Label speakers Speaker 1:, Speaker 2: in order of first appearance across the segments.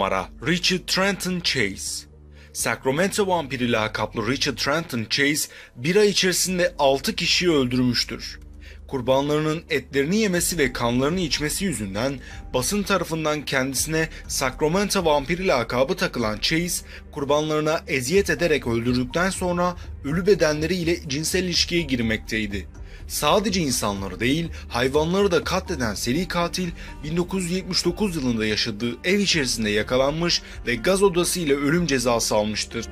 Speaker 1: numara Richard Trenton Chase. Sacramento vampiri lakaplı Richard Trenton Chase bir ay içerisinde 6 kişiyi öldürmüştür. Kurbanlarının etlerini yemesi ve kanlarını içmesi yüzünden basın tarafından kendisine Sacramento vampiri lakabı takılan Chase, kurbanlarına eziyet ederek öldürdükten sonra ölü bedenleriyle cinsel ilişkiye girmekteydi. Sadece insanları değil, hayvanları da katleden seri katil 1979 yılında yaşadığı ev içerisinde yakalanmış ve gaz odası ile ölüm cezası almıştır.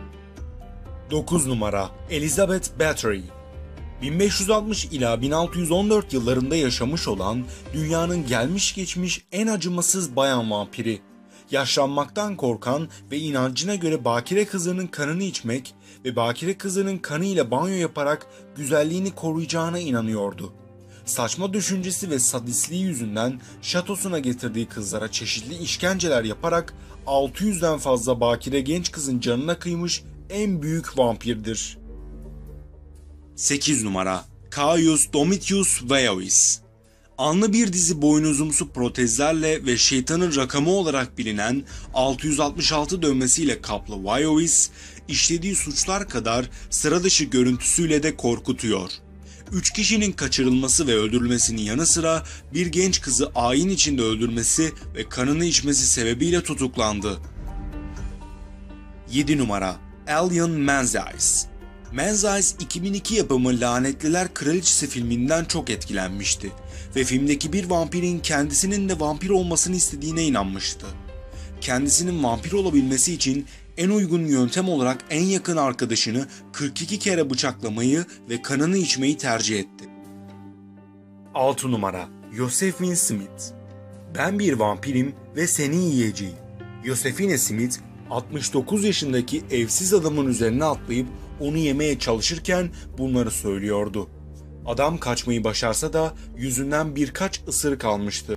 Speaker 1: 9 numara Elizabeth Bathory. 1560 ila 1614 yıllarında yaşamış olan dünyanın gelmiş geçmiş en acımasız bayan vampiri. Yaşlanmaktan korkan ve inancına göre bakire kızının kanını içmek ve bakire kızının kanı ile banyo yaparak güzelliğini koruyacağına inanıyordu. Saçma düşüncesi ve sadistliği yüzünden şatosuna getirdiği kızlara çeşitli işkenceler yaparak 600'den fazla bakire genç kızın canına kıymış en büyük vampirdir. 8 numara Caius Domitius Vajovis. Anlı bir dizi boynuzumsu protezlerle ve şeytanın rakamı olarak bilinen 666 dövmesiyle kaplı Vajovis, işlediği suçlar kadar sıra dışı görüntüsüyle de korkutuyor. 3 kişinin kaçırılması ve öldürülmesinin yanı sıra bir genç kızı ayin içinde öldürmesi ve kanını içmesi sebebiyle tutuklandı. 7 numara Alien Menzies. Menzies 2002 yapımı Lanetliler Kraliçesi filminden çok etkilenmişti ve filmdeki bir vampirin kendisinin de vampir olmasını istediğine inanmıştı. Kendisinin vampir olabilmesi için en uygun yöntem olarak en yakın arkadaşını 42 kere bıçaklamayı ve kanını içmeyi tercih etti. 6 numara Josephine Smith. Ben bir vampirim ve seni yiyeceğim. Josephine Smith 69 yaşındaki evsiz adamın üzerine atlayıp onu yemeye çalışırken bunları söylüyordu. Adam kaçmayı başarsa da yüzünden birkaç ısırık almıştı.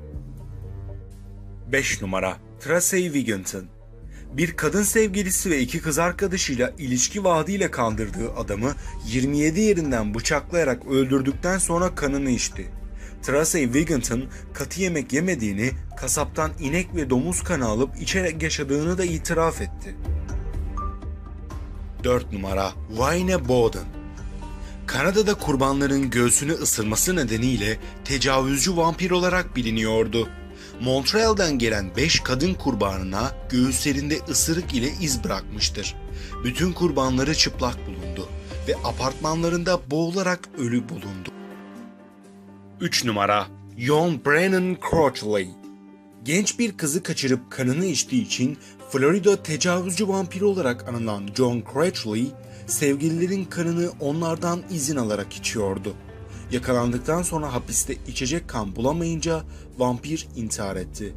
Speaker 1: 5 numara Tracy Wigginton. Bir kadın sevgilisi ve 2 kız arkadaşıyla ilişki vaadiyle kandırdığı adamı 27 yerinden bıçaklayarak öldürdükten sonra kanını içti. Tracy Wigginton katı yemek yemediğini, kasaptan inek ve domuz kanı alıp içerek yaşadığını da itiraf etti. 4 numara Wayne Bowden. Kanada'da kurbanların göğsünü ısırması nedeniyle tecavüzcü vampir olarak biliniyordu. Montreal'den gelen 5 kadın kurbanına göğüslerinde ısırık ile iz bırakmıştır. Bütün kurbanları çıplak bulundu ve apartmanlarında boğularak ölü bulundu. 3 numara John Brennan Crotchley. Genç bir kızı kaçırıp kanını içtiği için Florida tecavüzcü vampiri olarak anılan John Crotchley, sevgililerin kanını onlardan izin alarak içiyordu. Yakalandıktan sonra hapiste içecek kan bulamayınca vampir intihar etti.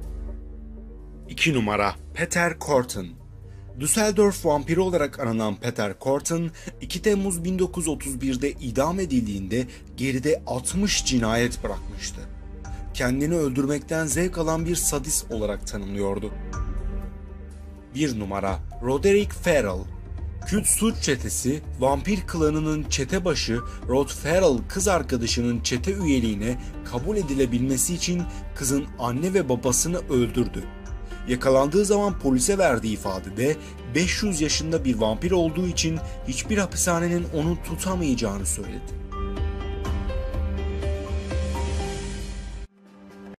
Speaker 1: 2 numara Peter Corton. Düsseldorf vampiri olarak anılan Peter Corton, 2 Temmuz 1931'de idam edildiğinde geride 60 cinayet bırakmıştı. Kendini öldürmekten zevk alan bir sadist olarak tanımlıyordu. 1 numara Roderick Farrell. Kült suç çetesi, vampir klanının çete başı Rod Farrell kız arkadaşının çete üyeliğine kabul edilebilmesi için kızın anne ve babasını öldürdü. Yakalandığı zaman polise verdiği ifadede 500 yaşında bir vampir olduğu için hiçbir hapishanenin onu tutamayacağını söyledi.